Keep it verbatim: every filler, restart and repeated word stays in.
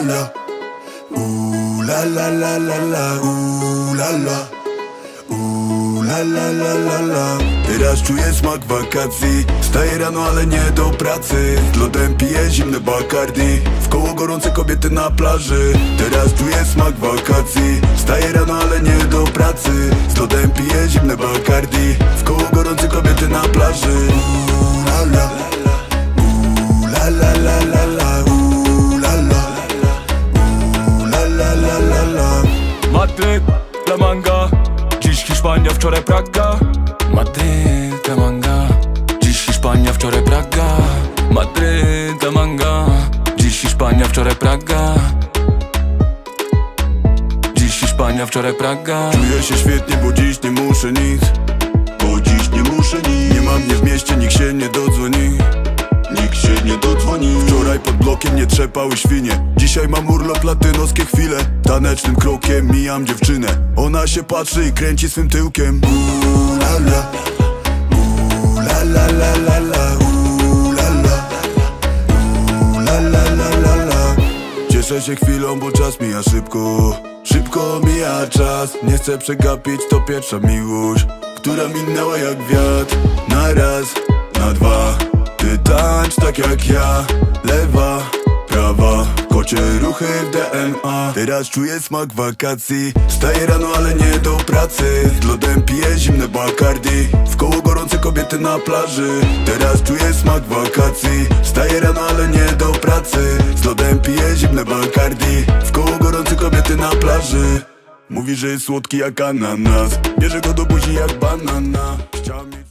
la, ooh la la la la la, ooh la la, ooh la la la la la. Teraz czuję smak wakacji. Wstaję rano, ale nie do pracy. Z lodem piję zimne Bacardi. Wkoło gorące kobiety na plaży. Teraz czuję smak wakacji. Wstaję rano, ale nie do pracy. Z lodem piję zimne Bacardi. Wkoło gorące kobiety na plaży. Ooh la la, ooh la la la la la, ooh la la, ooh la la la la la. Madryt, La Manga. Dziś Hiszpania, wczoraj Praga. Madryt, La Manga. Dziś Hiszpania, wczoraj Praga. Madryt, La Manga. Dziś Hiszpania, wczoraj Praga. Dziś Hiszpania, wczoraj Praga. Czuję się świetnie, bo dziś nie muszę nic. Bo dziś nie muszę nic. Nie ma mnie w mieście, nikt się nie dodzwoni. Nikt się nie dodzwoni. Wczoraj pod blokiem nie trzepały świnie. Dzisiaj mam urlop, latynoskie chwile. Tanecznym krokiem mijam dziewczynę. Ona się patrzy i kręci swym tyłkiem. Ooh la la, ooh la la la la la, ooh la la, ooh la la la la la. Cieszę się chwilą, bo czas mija szybko. Szybko mija czas. Nie chcę przegapić, to pierwsza miłość, która minęła jak wiatr. Na raz, na dwa. Ty tańcz tak jak ja. Lewa, prawa, kocie ruchy w D N A. Teraz czuję smak wakacji. Wstaję rano, ale nie do pracy. Z lodem piję zimne Bacardi. Wkoło gorące kobiety na plaży. Teraz czuję smak wakacji. Wstaję rano, ale nie do pracy. Z lodem piję zimne Bacardi. Wkoło gorące kobiety na plaży. Mówi, że jest słodki jak ananas. Bierze go do buzi jak banana. Chciała mieć